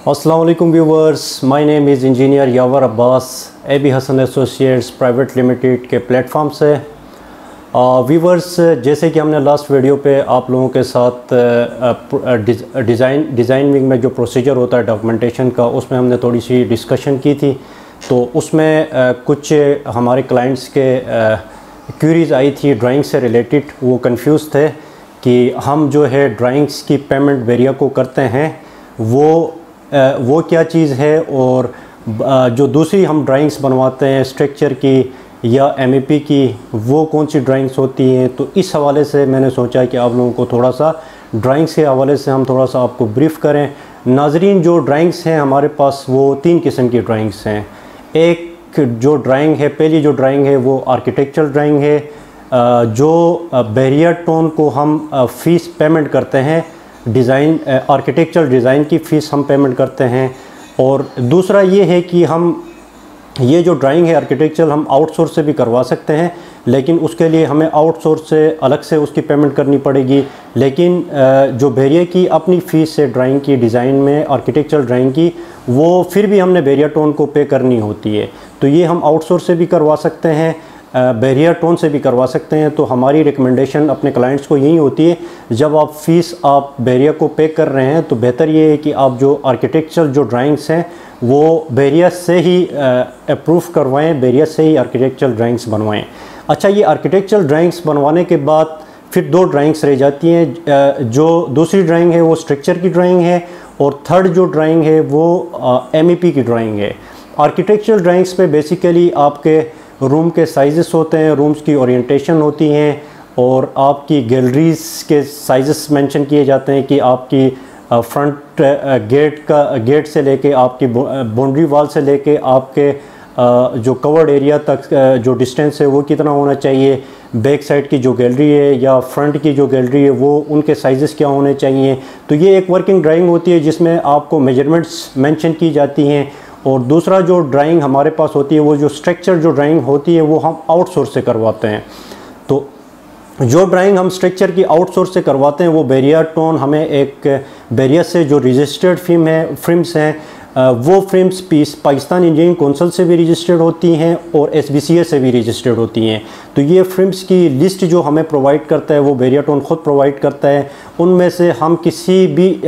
अस्सलाम वालेकुम viewers, my name is engineer Yawar Abbas, AB Hasan associates private limited के प्लेटफॉर्म से। व्यूवर्स, जैसे कि हमने लास्ट वीडियो पे आप लोगों के साथ डिज़ाइनिंग में जो प्रोसीजर होता है डॉक्यूमेंटेशन का, उसमें हमने थोड़ी सी डिस्कशन की थी। तो उसमें कुछ हमारे क्लाइंट्स के क्यूरीज़ आई थी ड्राइंग से रिलेटेड। वो कंफ्यूज थे कि हम जो है ड्राइंग्स की पेमेंट वेरिया को करते हैं वो क्या चीज़ है, और जो दूसरी हम ड्राइंग्स बनवाते हैं स्ट्रक्चर की या एमईपी की, वो कौन सी ड्राइंग्स होती हैं। तो इस हवाले से मैंने सोचा कि आप लोगों को थोड़ा सा ड्राइंग्स के हवाले से हम थोड़ा सा आपको ब्रीफ़ करें। नाजरीन, जो ड्राइंग्स हैं हमारे पास वो 3 किस्म की ड्राइंग्स हैं। एक जो ड्राइंग है, पहली जो ड्राइंग है वो आर्किटेक्चरल ड्राइंग है, जो बैरियर टोन को हम फ़ीस पेमेंट करते हैं, डिज़ाइन आर्किटेक्चरल डिज़ाइन की फ़ीस हम पेमेंट करते हैं। और दूसरा ये है कि हम ये जो ड्राइंग है आर्किटेक्चरल हम आउटसोर्स से भी करवा सकते हैं, लेकिन उसके लिए हमें आउटसोर्स से अलग से उसकी पेमेंट करनी पड़ेगी। लेकिन जो बैरियर की अपनी फ़ीस है ड्राइंग की डिज़ाइन में, आर्किटेक्चरल ड्राइंग की, वो फिर भी हमने बैरियर टोन को पे करनी होती है। तो ये हम आउटसोर्स से भी करवा सकते हैं, बैरियर टोन से भी करवा सकते हैं। तो हमारी रिकमेंडेशन अपने क्लाइंट्स को यही होती है, जब आप फ़ीस आप बैरियर को पे कर रहे हैं तो बेहतर ये है कि आप जो आर्किटेक्चरल जो ड्राइंग्स हैं वो बैरियर से ही अप्रूव करवाएं, बैरियर से ही आर्किटेक्चरल ड्राइंग्स बनवाएं। अच्छा, ये आर्किटेक्चरल ड्राइंग्स बनवाने के बाद फिर 2 ड्राइंग्स रह जाती हैं। जो दूसरी ड्राइंग है वो स्ट्रक्चर की ड्राइंग है, और थर्ड जो ड्राइंग है वो एमईपी की ड्राइंग है। आर्किटेक्चरल ड्राइंग्स पे बेसिकली आपके रूम के साइज़ेस होते हैं, रूम्स की ओरिएंटेशन होती हैं, और आपकी गैलरीज़ के साइज़ेस मेंशन किए जाते हैं कि आपकी फ्रंट गेट से लेके आपकी बाउंड्री वॉल से लेके आपके जो कवर्ड एरिया तक जो डिस्टेंस है वो कितना होना चाहिए, बैक साइड की जो गैलरी है या फ्रंट की जो गैलरी है वो उनके साइज़ेस क्या होने चाहिए। तो ये एक वर्किंग ड्राइंग होती है जिसमें आपको मेजरमेंट्स मेंशन की जाती हैं। और दूसरा जो ड्राइंग हमारे पास होती है वो जो स्ट्रक्चर जो ड्राइंग होती है वो हम आउटसोर्स से करवाते हैं। तो जो ड्राइंग हम स्ट्रक्चर की आउटसोर्स से करवाते हैं वो बैरियर टोन हमें एक बैरियर से जो रजिस्टर्ड फ्रेम्स हैं वो फ्रेम्स पाकिस्तान इंजीनियरिंग कौंसिल से भी रजिस्टर्ड होती हैं और एसबीसीए से भी रजिस्टर्ड होती हैं। तो ये फ्रेम्स की लिस्ट जो हमें प्रोवाइड करता है वो बैरियर टोन ख़ुद प्रोवाइड करता है। उनमें से हम किसी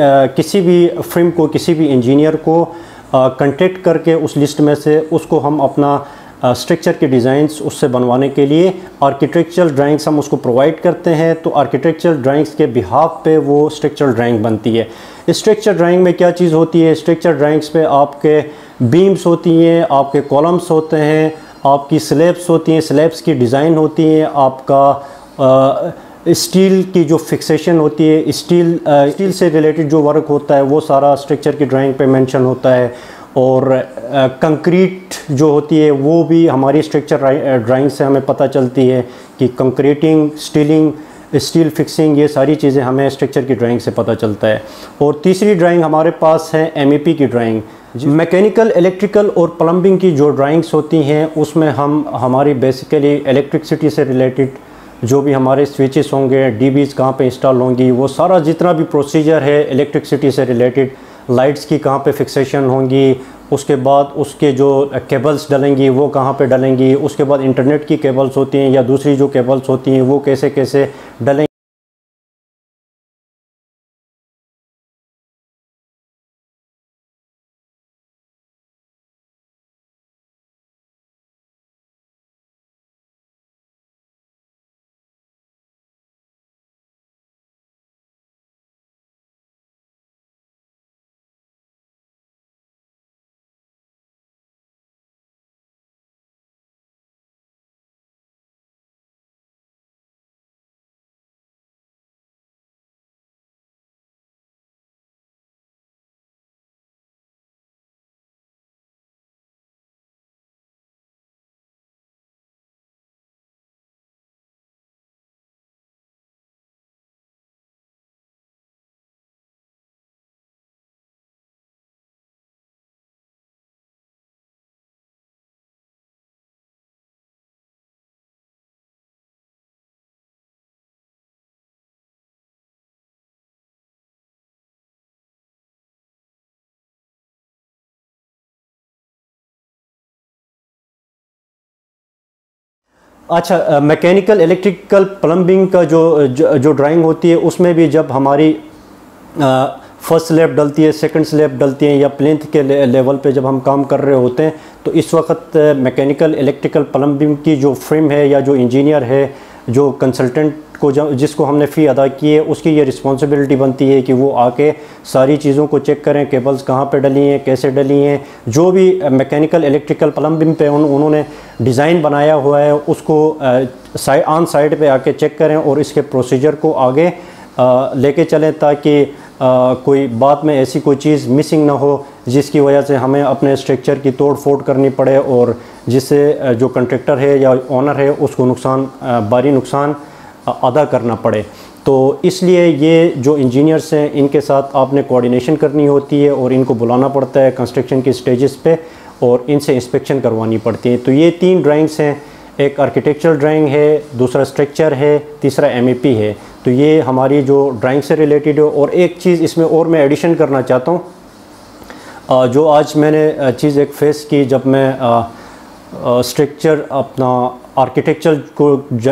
भी फ्रेम को, किसी भी इंजीनियर को कंटेक्ट करके उस लिस्ट में से उसको हम अपना स्ट्रक्चर के डिज़ाइंस उससे बनवाने के लिए आर्किटेक्चरल ड्राइंग्स हम उसको प्रोवाइड करते हैं। तो आर्किटेक्चरल ड्राइंग्स के बिहाफ पे वो स्ट्रक्चरल ड्राइंग बनती है। स्ट्रक्चर ड्राइंग में क्या चीज़ होती है, स्ट्रक्चर ड्राइंग्स पे आपके बीम्स होती हैं, आपके कॉलम्स होते हैं, आपकी स्लैब्स होती हैं, स्लैब्स की डिज़ाइन होती हैं, आपका स्टील की जो फिक्सेशन होती है, स्टील से रिलेटेड जो वर्क होता है वो सारा स्ट्रक्चर की ड्राइंग पे मेंशन होता है। और कंक्रीट जो होती है वो भी हमारी स्ट्रक्चर ड्राइंग से हमें पता चलती है कि कंक्रीटिंग, स्टील फिक्सिंग, ये सारी चीज़ें हमें स्ट्रक्चर की ड्राइंग से पता चलता है। और तीसरी ड्राइंग हमारे पास है एमईपी की ड्राइंग। मैकेनिकल, इलेक्ट्रिकल और प्लम्बिंग की जो ड्राइंग्स होती हैं उसमें हम हमारी बेसिकली इलेक्ट्रिसिटी से रिलेटेड जो भी हमारे स्विचेस होंगे, डीबीज़ कहाँ पे इंस्टॉल होंगी, वो सारा जितना भी प्रोसीजर है इलेक्ट्रिसिटी से रिलेटेड, लाइट्स की कहाँ पे फिक्सेशन होंगी, उसके बाद उसके जो केबल्स डलेंगी वो कहाँ पे डलेंगी, उसके बाद इंटरनेट की केबल्स होती हैं या दूसरी जो केबल्स होती हैं वो कैसे कैसे डलेंगी। अच्छा, मैकेनिकल इलेक्ट्रिकल प्लम्बिंग का जो ड्राइंग होती है उसमें भी जब हमारी फर्स्ट स्लैब डलती है, सेकंड स्लैब डलती है या प्लिंथ के लेवल पे जब हम काम कर रहे होते हैं तो इस वक्त मैकेनिकल इलेक्ट्रिकल प्लम्बिंग की जो फ्रेम है या जो इंजीनियर है, जो कंसल्टेंट को जिसको हमने फ़ी अदा की है, उसकी ये रिस्पॉन्सिबिलिटी बनती है कि वो आके सारी चीज़ों को चेक करें, केबल्स कहाँ पे डली हैं, कैसे डली हैं, जो भी मैकेनिकल इलेक्ट्रिकल प्लम्बिंग पे उन्होंने डिज़ाइन बनाया हुआ है उसको ऑन साइड पे आके चेक करें और इसके प्रोसीजर को आगे लेके चलें ताकि कोई बाद में ऐसी कोई चीज़ मिसिंग ना हो जिसकी वजह से हमें अपने स्ट्रक्चर की तोड़ फोड़ करनी पड़े और जिससे जो कंट्रैक्टर है या ओनर है उसको भारी नुकसान अदा करना पड़े। तो इसलिए ये जो इंजीनियर्स हैं इनके साथ आपने कोऑर्डिनेशन करनी होती है और इनको बुलाना पड़ता है कंस्ट्रक्शन की स्टेजेस पे और इनसे इंस्पेक्शन करवानी पड़ती है। तो ये 3 ड्राइंग्स हैं, एक आर्किटेक्चरल ड्राइंग है, दूसरा स्ट्रक्चर है, तीसरा MEP है। तो ये हमारी जो ड्राइंग से रिलेटेड है। और एक चीज़ इसमें और मैं एडिशन करना चाहता हूँ, जो आज मैंने चीज़ एक फेस की जब मैं स्ट्रक्चर अपना आर्किटेक्चर को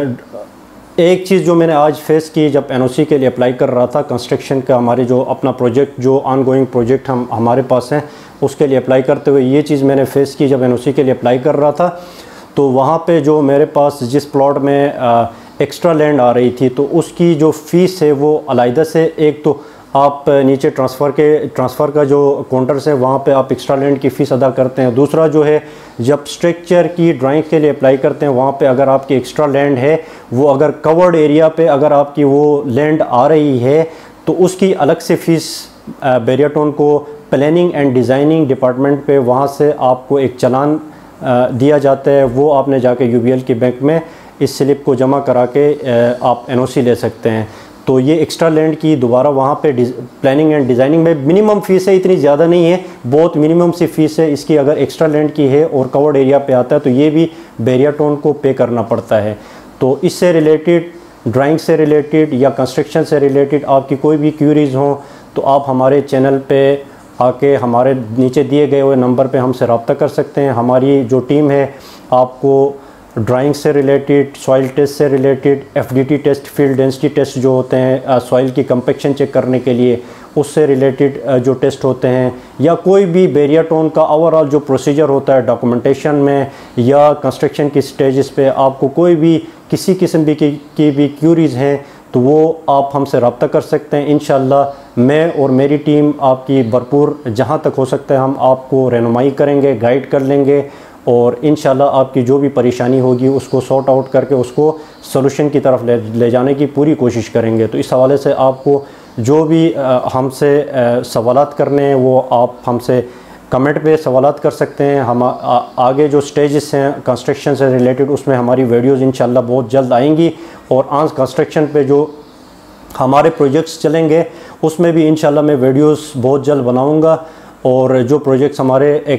एक चीज़ जो मैंने आज फेस की जब NOC के लिए अप्लाई कर रहा था कंस्ट्रक्शन का, हमारे जो अपना प्रोजेक्ट जो ऑनगोइंग प्रोजेक्ट हमारे पास हैं उसके लिए अप्लाई करते हुए ये चीज़ मैंने फेस की जब NOC के लिए अप्लाई कर रहा था। तो वहाँ पे जो मेरे पास जिस प्लॉट में एक्स्ट्रा लैंड आ रही थी तो उसकी जो फ़ीस है वो अलहदा से, एक तो आप नीचे ट्रांसफ़र का जो काउंटर्स है वहाँ पे आप एक्स्ट्रा लैंड की फ़ीस अदा करते हैं। दूसरा जो है जब स्ट्रक्चर की ड्राइंग के लिए अप्लाई करते हैं वहाँ पे अगर आपकी एक्स्ट्रा लैंड है वो अगर कवर्ड एरिया पे अगर आपकी वो लैंड आ रही है तो उसकी अलग से फ़ीस बैरियाटोन को प्लानिंग एंड डिज़ाइनिंग डिपार्टमेंट पे वहाँ से आपको एक चालान दिया जाता है। वो आपने जाके UBL की बैंक में इस स्लिप को जमा करा के आप NOC ले सकते हैं। तो ये एक्स्ट्रा लैंड की दोबारा वहाँ पे प्लानिंग एंड डिज़ाइनिंग में मिनिमम फ़ीस है, इतनी ज़्यादा नहीं है, बहुत मिनिमम सी फ़ीस है इसकी। अगर एक्स्ट्रा लैंड की है और कवर्ड एरिया पे आता है तो ये भी बैरियाटोन को पे करना पड़ता है। तो इससे रिलेटेड, ड्राइंग से रिलेटेड या कंस्ट्रक्शन से रिलेटेड आपकी कोई भी क्यूरीज़ हों तो आप हमारे चैनल पे आके हमारे नीचे दिए गए हुए नंबर पे हमसे रब्ता कर सकते हैं। हमारी जो टीम है आपको ड्राइंग से रिलेटेड, सॉइल टेस्ट से related, FDT test, field density test जो होते हैं सॉइल की कंपेक्शन चेक करने के लिए, उससे रिलेटेड जो टेस्ट होते हैं, या कोई भी बैरियाटोन का ओवरऑल जो प्रोसीजर होता है डॉक्यूमेंटेशन में या कंस्ट्रक्शन की स्टेजेस पे आपको कोई भी किसी किस्म की भी क्यूरीज़ हैं तो वो आप हमसे रब्ता कर सकते हैं। इंशाल्लाह मैं और मेरी टीम आपकी भरपूर जहाँ तक हो सकता है हम आपको रहनुमाई करेंगे, गाइड कर लेंगे और इंशाल्लाह आपकी जो भी परेशानी होगी उसको सॉर्ट आउट करके उसको सॉल्यूशन की तरफ ले जाने की पूरी कोशिश करेंगे। तो इस हवाले से आपको जो भी हमसे सवालात करने हैं वो आप हमसे कमेंट पे सवालात कर सकते हैं। हम आगे जो स्टेजेस हैं कंस्ट्रक्शन से रिलेटेड उसमें हमारी वीडियोज़ इंशाल्लाह बहुत जल्द आएंगी और ऑन कंस्ट्रक्शन पे जो हमारे प्रोजेक्ट्स चलेंगे उसमें भी इंशाल्लाह मैं वीडियोस बहुत जल्द बनाऊंगा। और जो प्रोजेक्ट्स हमारे एक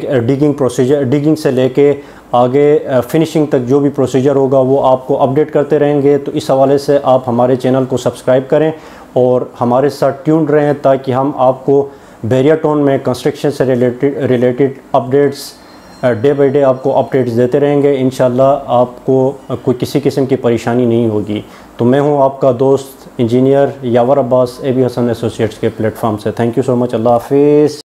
डिगिंग से लेके आगे फिनिशिंग तक जो भी प्रोसीजर होगा वो आपको अपडेट करते रहेंगे। तो इस हवाले से आप हमारे चैनल को सब्सक्राइब करें और हमारे साथ ट्यून्ड रहें ताकि हम आपको बैरियाटोन में कंस्ट्रक्शन से related updates day by day आपको अपडेट्स देते रहेंगे। इंशाल्लाह आपको कोई किसी किस्म की परेशानी नहीं होगी। तो मैं हूं आपका दोस्त engineer Yawar Abbas AB Hasan associates के प्लेटफॉर्म से। Thank you so much. अल्लाह हाफिज़।